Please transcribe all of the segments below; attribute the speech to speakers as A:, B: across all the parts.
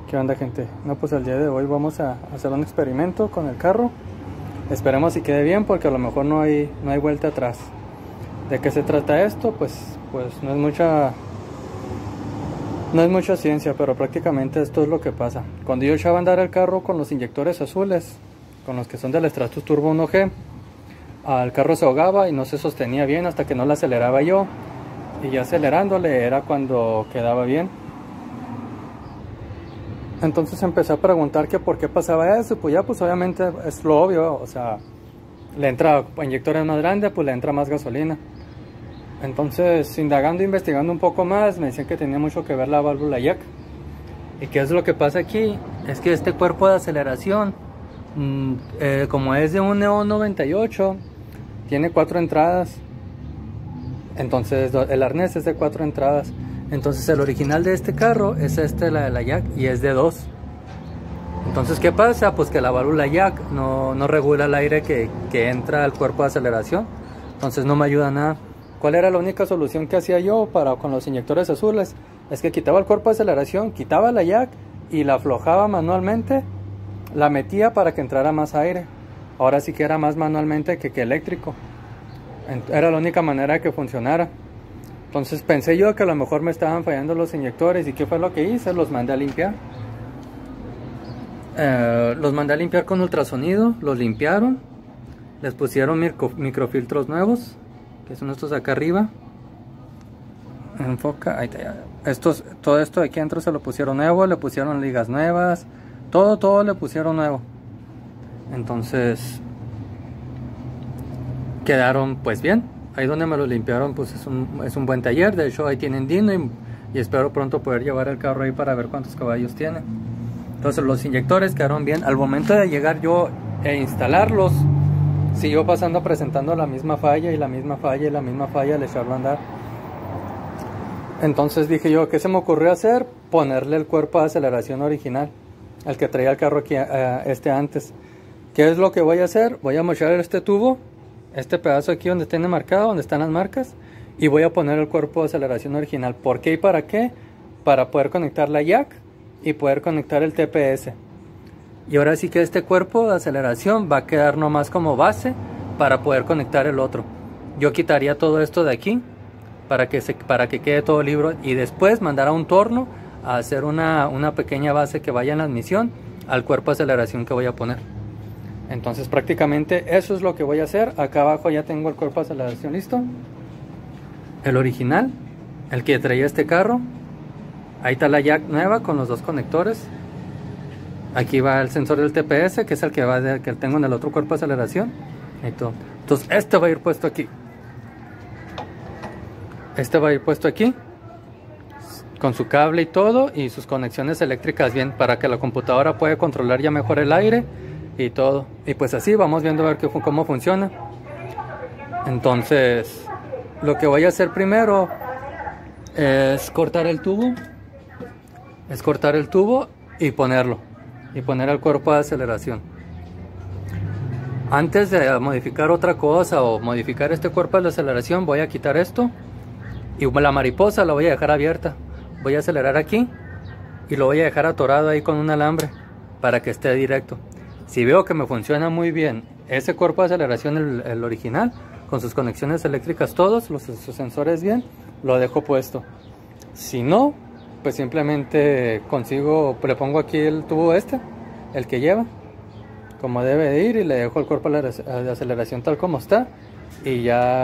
A: ¿Qué onda, gente? No, pues el día de hoy vamos a hacer un experimento con el carro. Esperemos si quede bien, porque a lo mejor no hay vuelta atrás. ¿De qué se trata esto? Pues no es mucha ciencia, pero prácticamente esto es lo que pasa. Cuando yo echaba a andar el carro con los inyectores azules, con los que son del Stratus Turbo 1G, el carro se ahogaba y no se sostenía bien hasta que no lo aceleraba yo. Y ya acelerándole era cuando quedaba bien. Entonces empecé a preguntar que por qué pasaba eso. Pues ya, pues obviamente es lo obvio. O sea, le entra inyectores más grandes, pues le entra más gasolina. Entonces, indagando e investigando un poco más, me decían que tenía mucho que ver la válvula jack. ¿Y qué es lo que pasa aquí? Es que este cuerpo de aceleración, como es de un Neon 98, tiene 4 entradas. Entonces el arnés es de 4 entradas. Entonces el original de este carro es la de la jack, y es de 2. Entonces, ¿qué pasa? Pues que la válvula jack no regula el aire que entra al cuerpo de aceleración. Entonces no me ayuda nada. ¿Cuál era la única solución que hacía yo con los inyectores azules? Es que quitaba el cuerpo de aceleración, quitaba la jack y la aflojaba manualmente, la metía para que entrara más aire. Ahora sí que era más manualmente que eléctrico. Era la única manera de que funcionara. Entonces pensé yo que a lo mejor me estaban fallando los inyectores. ¿Y qué fue lo que hice? Los mandé a limpiar. Los mandé a limpiar con ultrasonido. Los limpiaron. Les pusieron microfiltros nuevos, que son estos de acá arriba. Enfoca. Ahí está. Todo esto de aquí adentro se lo pusieron nuevo. Le pusieron ligas nuevas. Todo le pusieron nuevo. Entonces quedaron pues bien. Ahí donde me lo limpiaron pues es un buen taller. De hecho ahí tienen Dino y espero pronto poder llevar el carro ahí para ver cuántos caballos tiene. Entonces los inyectores quedaron bien. Al momento de llegar yo e instalarlos, siguió pasando presentando la misma falla y la misma falla y la misma falla al echarlo a andar. Entonces dije yo, ¿qué se me ocurrió hacer? Ponerle el cuerpo de aceleración original, el que traía el carro aquí antes. ¿Qué es lo que voy a hacer? Voy a mochar este tubo, este pedazo aquí donde tiene marcado, donde están las marcas, y voy a poner el cuerpo de aceleración original. ¿Por qué y para qué? Para poder conectar la jack y poder conectar el TPS. Y ahora sí que este cuerpo de aceleración va a quedar nomás como base para poder conectar el otro. Yo quitaría todo esto de aquí para que quede todo libre, y después mandar a un torno a hacer una pequeña base que vaya en la admisión al cuerpo de aceleración que voy a poner. Entonces prácticamente eso es lo que voy a hacer. Acá abajo ya tengo el cuerpo de aceleración listo, el original, el que traía este carro. Ahí está la jack nueva con los 2 conectores. Aquí va el sensor del TPS, que es el que tengo en el otro cuerpo de aceleración. Entonces este va a ir puesto aquí. Este va a ir puesto aquí con su cable y todo, y sus conexiones eléctricas bien, para que la computadora pueda controlar ya mejor el aire y todo. Y pues así vamos viendo a ver cómo funciona. Entonces lo que voy a hacer primero es cortar el tubo. Y poner el cuerpo de aceleración. Antes de modificar otra cosa o modificar este cuerpo de aceleración, voy a quitar esto y la mariposa la voy a dejar abierta. Voy a acelerar aquí y lo voy a dejar atorado ahí con un alambre para que esté directo. Si veo que me funciona muy bien ese cuerpo de aceleración, el original, con sus conexiones eléctricas todos, sus sensores bien, lo dejo puesto. Si no, pues simplemente le pongo aquí el tubo el que lleva, como debe de ir, y le dejo el cuerpo de aceleración tal como está, y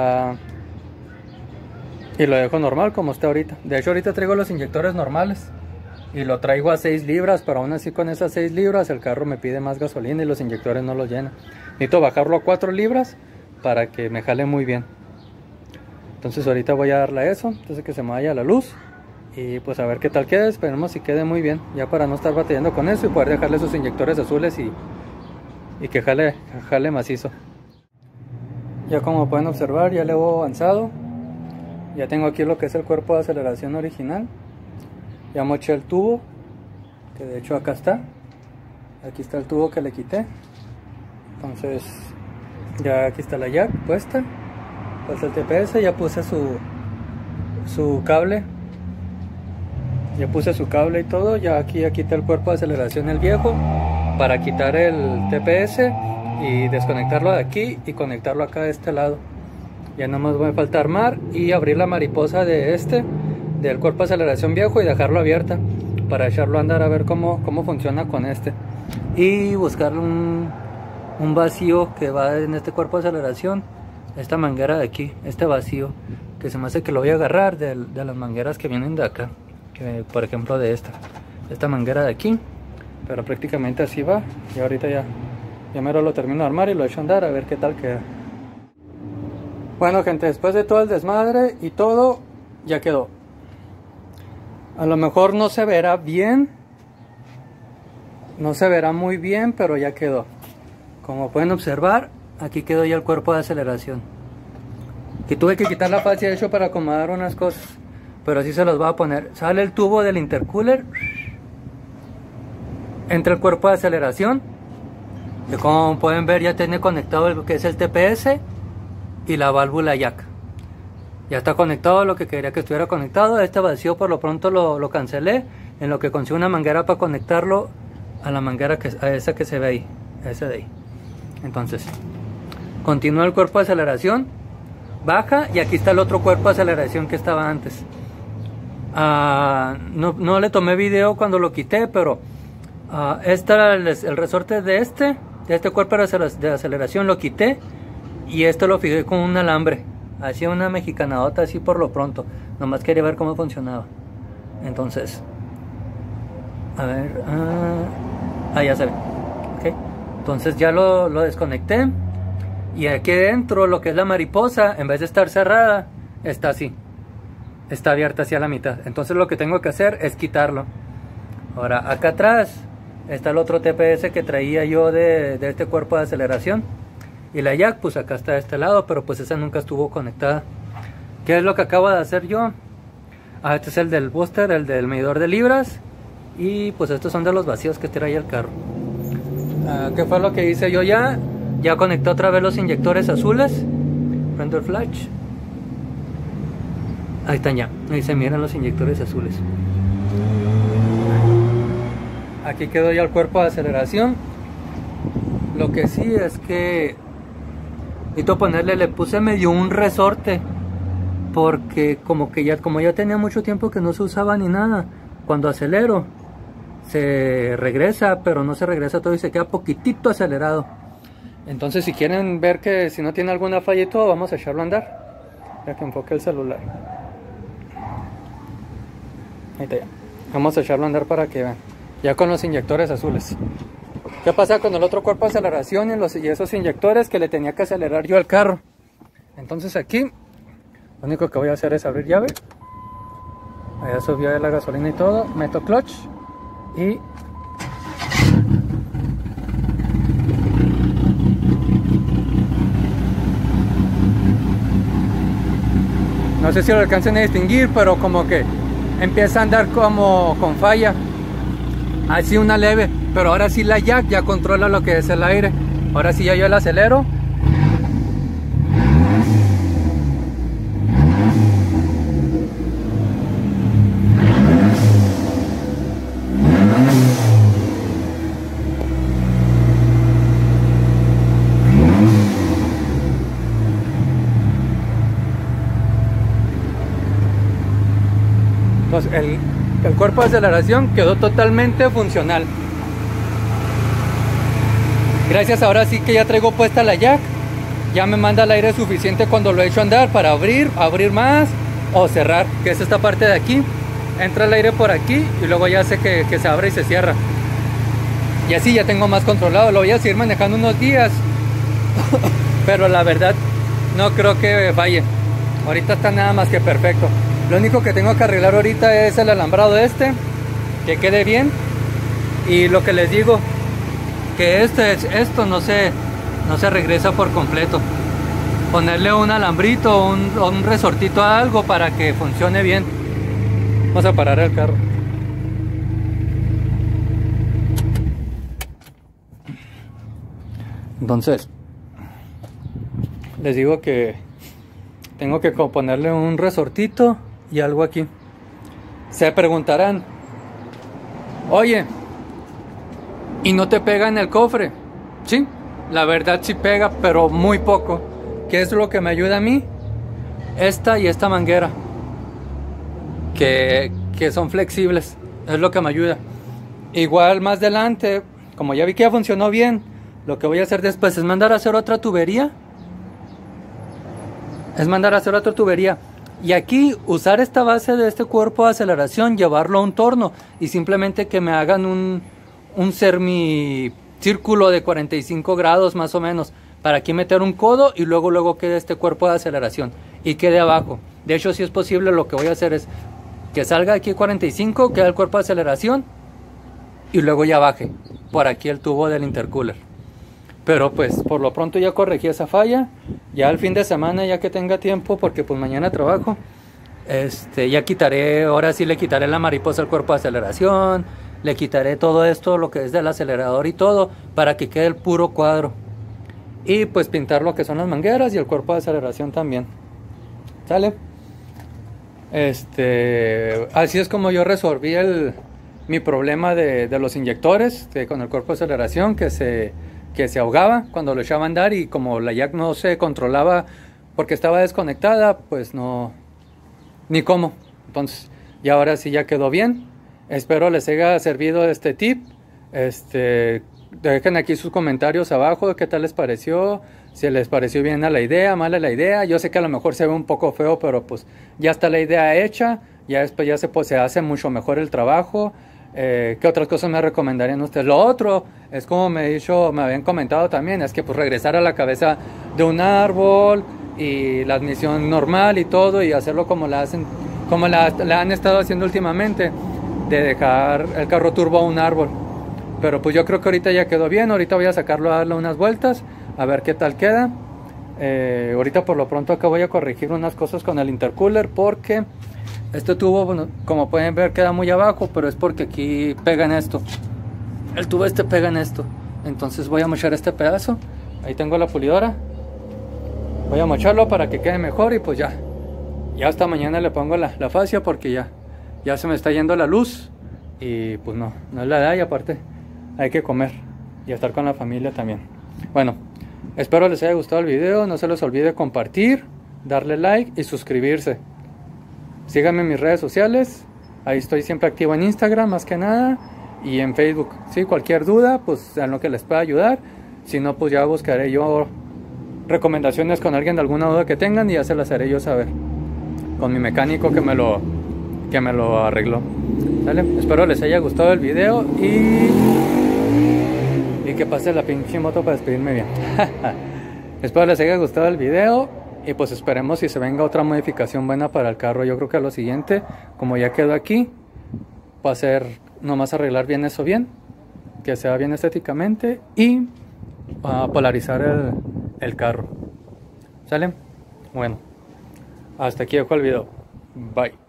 A: lo dejo normal como está ahorita. De hecho ahorita traigo los inyectores normales y lo traigo a 6 libras, pero aún así con esas 6 libras el carro me pide más gasolina y los inyectores no los llenan. Necesito bajarlo a 4 libras para que me jale muy bien. Entonces ahorita voy a darle a eso, entonces que se me vaya la luz, y pues a ver qué tal quede. Esperemos si quede muy bien, ya para no estar batallando con eso y poder dejarle sus inyectores azules y que jale macizo. Ya como pueden observar, ya le he avanzado. Ya tengo aquí lo que es el cuerpo de aceleración original. Ya moché el tubo, que de hecho acá está. Aquí está el tubo que le quité. Entonces ya aquí está la jack puesta. Pues el TPS, ya puse su cable Ya puse su cable y todo. Ya aquí ya quité el cuerpo de aceleración, el viejo, para quitar el TPS y desconectarlo de aquí y conectarlo acá de este lado. Ya no más me falta armar y abrir la mariposa de del cuerpo de aceleración viejo y dejarlo abierta para echarlo a andar a ver cómo funciona con este. Y buscar un vacío que va en este cuerpo de aceleración, esta manguera de aquí, este vacío, que se me hace que lo voy a agarrar de las mangueras que vienen de acá, por ejemplo de esta manguera de aquí, pero prácticamente así va. Y ahorita ya mero lo termino de armar y lo echo a andar a ver qué tal queda. Bueno gente, después de todo el desmadre y todo, ya quedó. A lo mejor no se verá bien, no se verá muy bien, pero ya quedó. Como pueden observar, aquí quedó ya el cuerpo de aceleración. Que tuve que quitar la fascia de hecho para acomodar unas cosas, pero así se los voy a poner. Sale el tubo del intercooler, entra el cuerpo de aceleración, que como pueden ver ya tiene conectado lo que es el TPS y la válvula jack. Ya está conectado lo que quería que estuviera conectado. Este vacío por lo pronto lo cancelé, en lo que consigo una manguera para conectarlo a la manguera a esa que se ve ahí, a ese de ahí. Entonces continúa el cuerpo de aceleración, baja y aquí está el otro cuerpo de aceleración que estaba antes. No le tomé video cuando lo quité, pero este era el resorte de este cuerpo de aceleración, lo quité y esto lo fijé con un alambre. Hacía una mexicanadota así por lo pronto, nomás quería ver cómo funcionaba. Entonces, a ver, ya se ve. Okay. Entonces ya lo desconecté y aquí dentro lo que es la mariposa, en vez de estar cerrada, está así, está abierta hacia la mitad. Entonces lo que tengo que hacer es quitarlo. Ahora acá atrás está el otro TPS que traía yo de este cuerpo de aceleración. Y la jack pues acá está de este lado, pero pues esa nunca estuvo conectada. ¿Qué es lo que acabo de hacer yo? Este es el del booster, el del medidor de libras. Y pues estos son de los vacíos que trae el carro. ¿Qué fue lo que hice yo ya? Ya conecté otra vez los inyectores azules. Prendo el flash. Ahí están ya. Ahí se miran los inyectores azules. Aquí quedó ya el cuerpo de aceleración. Lo que sí es que necesito ponerle, le puse medio un resorte, porque como ya tenía mucho tiempo que no se usaba ni nada, cuando acelero se regresa, pero no se regresa todo y se queda poquitito acelerado. Entonces si quieren ver que si no tiene alguna falla y todo, vamos a echarlo a andar. Ya que enfoque el celular. Ahí está ya. Vamos a echarlo a andar para que vean. Ya con los inyectores azules. ¿Qué pasa con el otro cuerpo de aceleración y esos inyectores que le tenía que acelerar yo al carro? Entonces aquí lo único que voy a hacer es abrir llave. Allá subió la gasolina y todo. Meto clutch y no sé si lo alcancen a distinguir, pero como que empieza a andar como con falla. Así una leve, pero ahora sí la jack ya controla lo que es el aire. Ahora sí ya yo el acelero. Entonces el cuerpo de aceleración quedó totalmente funcional. Gracias, ahora sí que ya traigo puesta la jack. Ya me manda el aire suficiente cuando lo echo a andar para abrir más o cerrar, que es esta parte de aquí. Entra el aire por aquí y luego ya hace que se abre y se cierra. Y así ya tengo más controlado. Lo voy a seguir manejando unos días. Pero la verdad no creo que falle. Ahorita está nada más que perfecto. Lo único que tengo que arreglar ahorita es el alambrado que quede bien. Y lo que les digo, que esto no se regresa por completo. Ponerle un alambrito o un resortito a algo para que funcione bien. Vamos a parar el carro. Entonces les digo que tengo que ponerle un resortito y algo aquí Se preguntarán, oye, ¿y no te pega en el cofre? Sí, la verdad sí pega, pero muy poco. ¿Qué es lo que me ayuda a mí? Esta y esta manguera, que son flexibles, es lo que me ayuda. Igual más adelante, como ya vi que ya funcionó bien, lo que voy a hacer después es mandar a hacer otra tubería. Y aquí usar esta base de este cuerpo de aceleración, llevarlo a un torno y simplemente que me hagan un semicírculo de 45 grados más o menos, para aquí meter un codo y luego quede este cuerpo de aceleración y quede abajo. De hecho, si es posible, lo que voy a hacer es que salga aquí 45, queda el cuerpo de aceleración y luego ya baje por aquí el tubo del intercooler. Pero pues por lo pronto ya corregí esa falla. Ya el fin de semana, ya que tenga tiempo, porque pues mañana trabajo, ya quitaré, ahora sí le quitaré la mariposa al cuerpo de aceleración, le quitaré todo esto, lo que es del acelerador y todo, para que quede el puro cuadro. Y pues pintar lo que son las mangueras y el cuerpo de aceleración también. ¿Sale? Así es como yo resolví mi problema de los inyectores, con el cuerpo de aceleración que se ahogaba cuando lo echaba a andar, y como la jack no se controlaba porque estaba desconectada, pues no, ni cómo. Entonces, y ahora sí ya quedó bien. Espero les haya servido este tip. Dejen aquí sus comentarios abajo de qué tal les pareció, si les pareció bien a la idea, mala la idea. Yo sé que a lo mejor se ve un poco feo, pero pues ya está la idea hecha, ya después ya se hace mucho mejor el trabajo. ¿Qué otras cosas me recomendarían ustedes? Lo otro es, como me habían comentado también, es que pues regresar a la cabeza de un árbol y la admisión normal y todo, y hacerlo como la han estado haciendo últimamente, de dejar el carro turbo a un árbol. Pero pues yo creo que ahorita ya quedó bien. Ahorita voy a sacarlo a darle unas vueltas, a ver qué tal queda. Ahorita por lo pronto acá voy a corregir unas cosas con el intercooler, porque este tubo, bueno, como pueden ver, queda muy abajo, pero es porque aquí pega en esto. El tubo pega en esto. Entonces voy a mochar este pedazo. Ahí tengo la pulidora. Voy a mocharlo para que quede mejor, y pues ya hasta mañana le pongo la fascia, porque ya se me está yendo la luz. Y pues no es la edad, y aparte hay que comer y estar con la familia también. Bueno, espero les haya gustado el video. No se les olvide compartir, darle like y suscribirse. Síganme en mis redes sociales. Ahí estoy siempre activo en Instagram más que nada, y en Facebook. ¿Sí? Cualquier duda, pues en lo que les pueda ayudar. Si no, pues ya buscaré yo recomendaciones con alguien de alguna duda que tengan, y ya se las haré yo saber con mi mecánico que me lo arregló. ¿Sale? Espero les haya gustado el video y que pase la pinche moto para despedirme bien. Espero les haya gustado el video, y pues esperemos si se venga otra modificación buena para el carro. Yo creo que lo siguiente, como ya quedó aquí, va a ser nomás arreglar bien eso bien, que sea bien estéticamente, y polarizar el carro. ¿Sale? Bueno, hasta aquí dejo el video. Bye.